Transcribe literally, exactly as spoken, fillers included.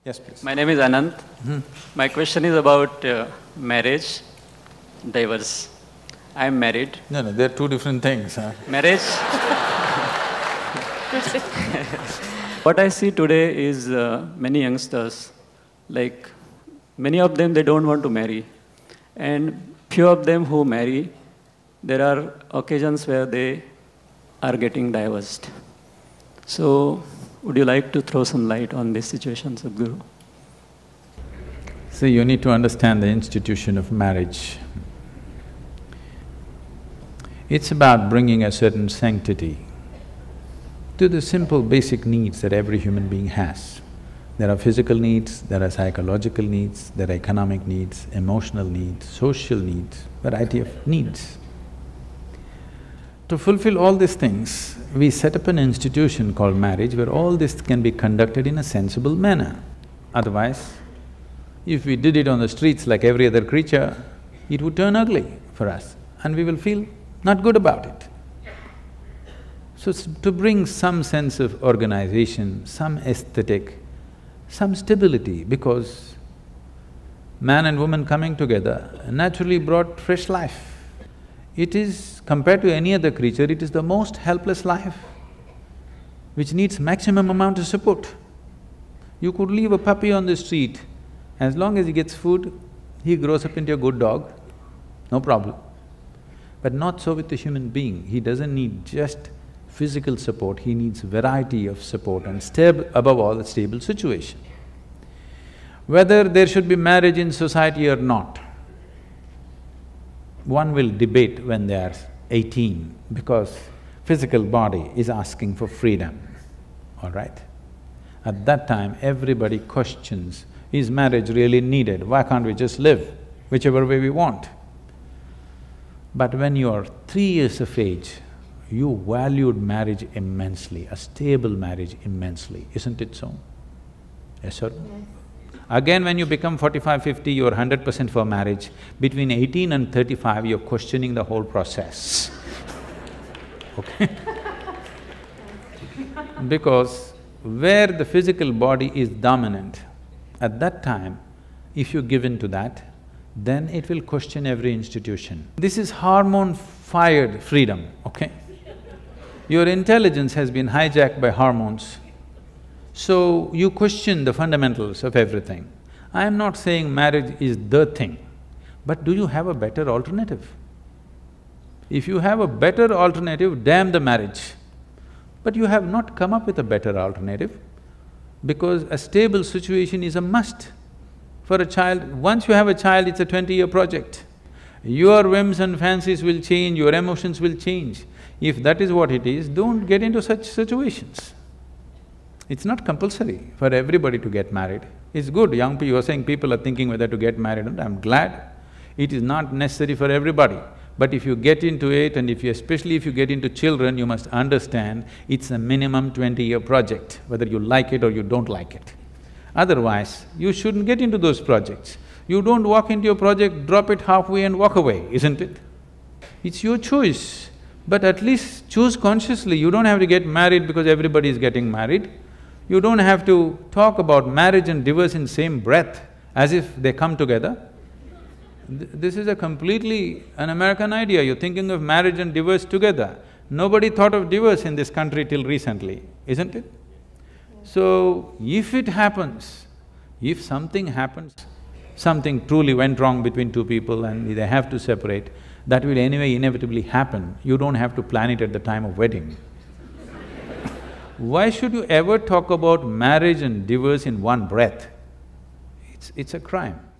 Yes, please. My name is Anant. Hmm. My question is about uh, marriage, divorce. I am married. No, no, they're two different things, huh? Marriage… What I see today is uh, many youngsters, like many of them, they don't want to marry. And few of them who marry, there are occasions where they are getting divorced. So, would you like to throw some light on this situation, Sadhguru? See, you need to understand the institution of marriage. It's about bringing a certain sanctity to the simple basic needs that every human being has. There are physical needs, there are psychological needs, there are economic needs, emotional needs, social needs, variety of needs. To fulfill all these things, we set up an institution called marriage where all this can be conducted in a sensible manner. Otherwise, if we did it on the streets like every other creature, it would turn ugly for us and we will feel not good about it. So, to bring some sense of organization, some aesthetic, some stability, because man and woman coming together naturally brought fresh life. It is, compared to any other creature, it is the most helpless life, which needs maximum amount of support. You could leave a puppy on the street, as long as he gets food, he grows up into a good dog, no problem. But not so with the human being. He doesn't need just physical support, he needs variety of support and stable, above all, a stable situation. Whether there should be marriage in society or not, one will debate when they are eighteen, because physical body is asking for freedom, all right? At that time, everybody questions, is marriage really needed? Why can't we just live whichever way we want? But when you're three years of age, you valued marriage immensely, a stable marriage immensely, isn't it so? Yes, sir? Yes. Again, when you become forty-five, fifty, you're hundred percent for marriage. Between eighteen and thirty-five, you're questioning the whole process, okay? Because where the physical body is dominant, at that time, if you give in to that, then it will question every institution. This is hormone-fired freedom, okay? Your intelligence has been hijacked by hormones, so you question the fundamentals of everything. I am not saying marriage is the thing, but do you have a better alternative? If you have a better alternative, damn the marriage. But you have not come up with a better alternative, because a stable situation is a must. For a child, once you have a child, it's a twenty-year project. Your whims and fancies will change, your emotions will change. If that is what it is, don't get into such situations. It's not compulsory for everybody to get married. It's good, young people, you're saying people are thinking whether to get married, and I'm glad. It is not necessary for everybody. But if you get into it, and if you… especially if you get into children, you must understand it's a minimum twenty-year project, whether you like it or you don't like it. Otherwise, you shouldn't get into those projects. You don't walk into your project, drop it halfway and walk away, isn't it? It's your choice, but at least choose consciously. You don't have to get married because everybody is getting married. You don't have to talk about marriage and divorce in same breath as if they come together. Th this is a completely an American idea, you're thinking of marriage and divorce together. Nobody thought of divorce in this country till recently, isn't it? So, if it happens, if something happens, something truly went wrong between two people and they have to separate, that will anyway inevitably happen. You don't have to plan it at the time of wedding. Why should you ever talk about marriage and divorce in one breath? It's… it's a crime.